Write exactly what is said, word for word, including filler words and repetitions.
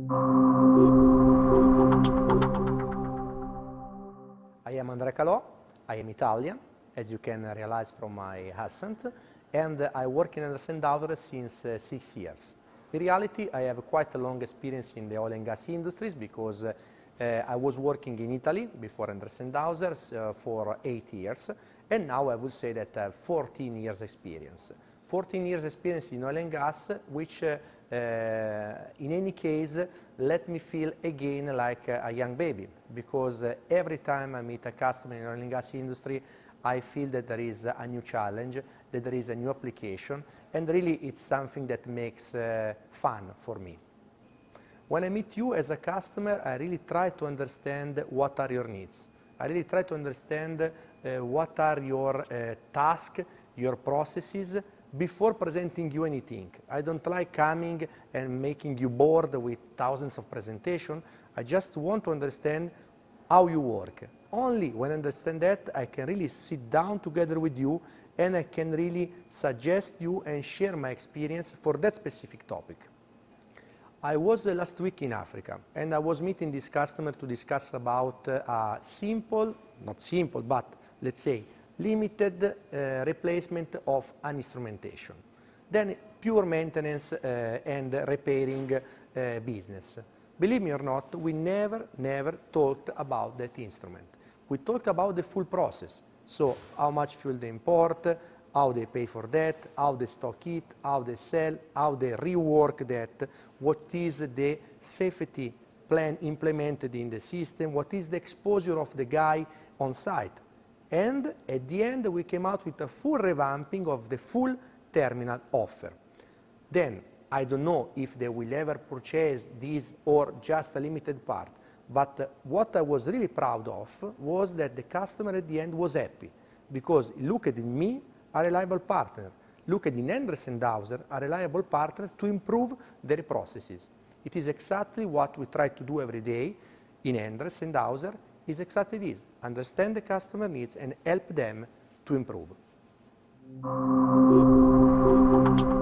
I am Andrea Caló. I am Italian, as you can realize from my accent, and I work in Endress and Hauser since uh, six years. In reality, I have quite a long experience in the oil and gas industries because uh, uh, I was working in Italy before Endress and Hauser uh, for eight years, and now I would say that I have fourteen years experience. fourteen years experience in oil and gas, which uh, uh, in any case let me feel again like uh, a young baby, because uh, every time I meet a customer in the oil and gas industry, I feel that there is a new challenge, that there is a new application, and really it's something that makes uh, fun for me. When I meet you as a customer, I really try to understand what are your needs. I really try to understand uh, what are your uh, tasks, your processes, before presenting you anything. I don't like coming and making you bored with thousands of presentations. I just want to understand how you work. Only when I understand that, I can really sit down together with you and I can really suggest you and share my experience for that specific topic. I was uh, last week in Africa and I was meeting this customer to discuss about uh, a simple, not simple, but let's say limited uh, replacement of an instrumentation. Then pure maintenance uh, and repairing uh, business. Believe me or not, we never, never talked about that instrument. We talked about the full process. So how much fuel they import, how they pay for that, how they stock it, how they sell, how they rework that, what is the safety plan implemented in the system, what is the exposure of the guy on site. And at the end, we came out with a full revamping of the full terminal offer. Then, I don't know if they will ever purchase this or just a limited part, but uh, what I was really proud of was that the customer at the end was happy, because he looked at me, a reliable partner, looked at in Endress and Hauser, a reliable partner to improve their processes. It is exactly what we try to do every day in Endress and Hauser. Is exactly this: understand the customer needs and help them to improve.